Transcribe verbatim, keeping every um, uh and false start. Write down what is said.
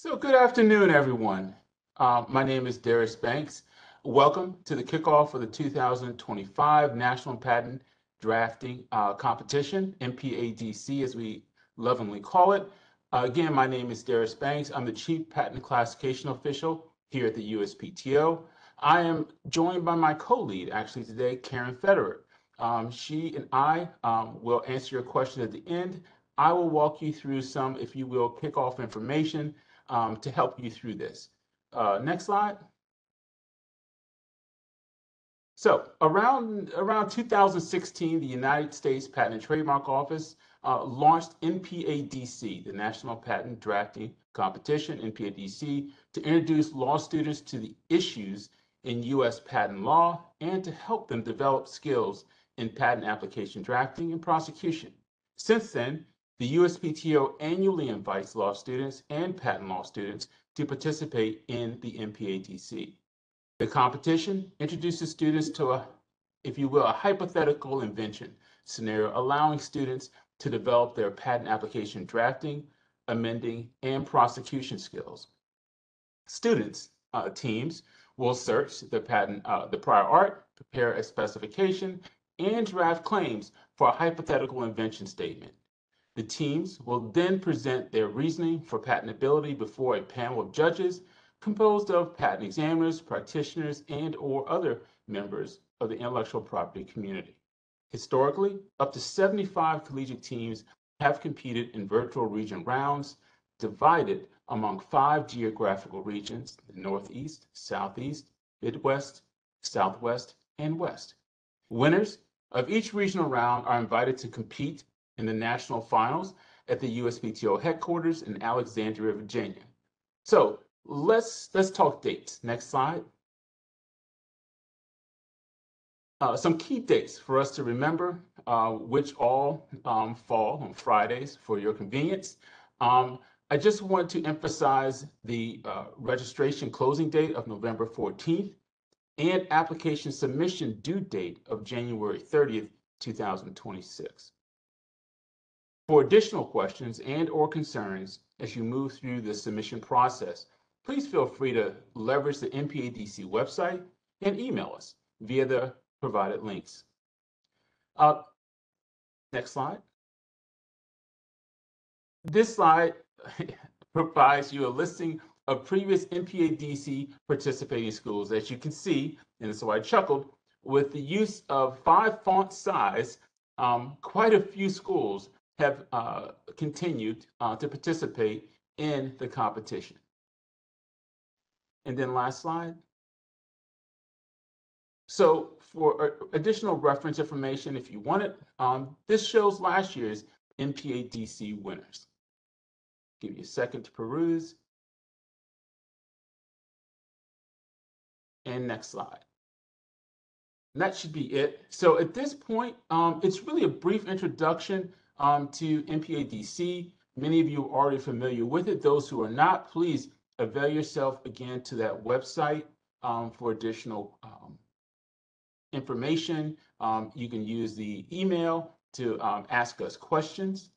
So good afternoon, everyone. Uh, my name is Darius Banks. Welcome to the kickoff for the two thousand twenty-five National Patent Drafting uh, Competition, N P A D C as we lovingly call it. Uh, again, my name is Darius Banks. I'm the Chief Patent Classification Official here at the U S P T O. I am joined by my co-lead actually today, Karen Federer. Um, she and I um, will answer your questions at the end. I will walk you through some, if you will, kickoff information Um, to help you through this. Uh, next slide. So around, around two thousand sixteen, the United States Patent and Trademark Office uh, launched N P A D C, the National Patent Drafting Competition, N P A D C, to introduce law students to the issues in U S patent law and to help them develop skills in patent application drafting and prosecution. Since then, the U S P T O annually invites law students and patent law students to participate in the N P A D C. The competition introduces students to a, if you will, a hypothetical invention scenario, allowing students to develop their patent application drafting, amending, and prosecution skills. Students, uh, teams, will search the patent, uh, the prior art, prepare a specification, and draft claims for a hypothetical invention statement. The teams will then present their reasoning for patentability before a panel of judges composed of patent examiners, practitioners, and or other members of the intellectual property community. Historically, up to seventy-five collegiate teams have competed in virtual region rounds divided among five geographical regions: the Northeast, Southeast, Midwest, Southwest, and West. Winners of each regional round are invited to compete in the national finals at the U S P T O headquarters in Alexandria, Virginia. So let's let's talk dates. Next slide. Uh, some key dates for us to remember, uh, which all um, fall on Fridays for your convenience. Um, I just want to emphasize the uh, registration closing date of November fourteenth and application submission due date of January thirtieth, two thousand twenty-six. For additional questions and or concerns as you move through the submission process, please feel free to leverage the N P A D C website and email us via the provided links. Uh, next slide. This slide provides you a listing of previous N P A D C participating schools. As you can see, and so I chuckled, with the use of five font size, um, quite a few schools have uh, continued uh, to participate in the competition. And then last slide. So for additional reference information, if you want it, um, this shows last year's N P A D C winners. Give you a second to peruse. And next slide. And that should be it. So at this point, um, it's really a brief introduction um, to N P A D C. Many of you are already familiar with it. Those who are not, please avail yourself again to that website um, for additional um, information. Um, you can use the email to um, ask us questions.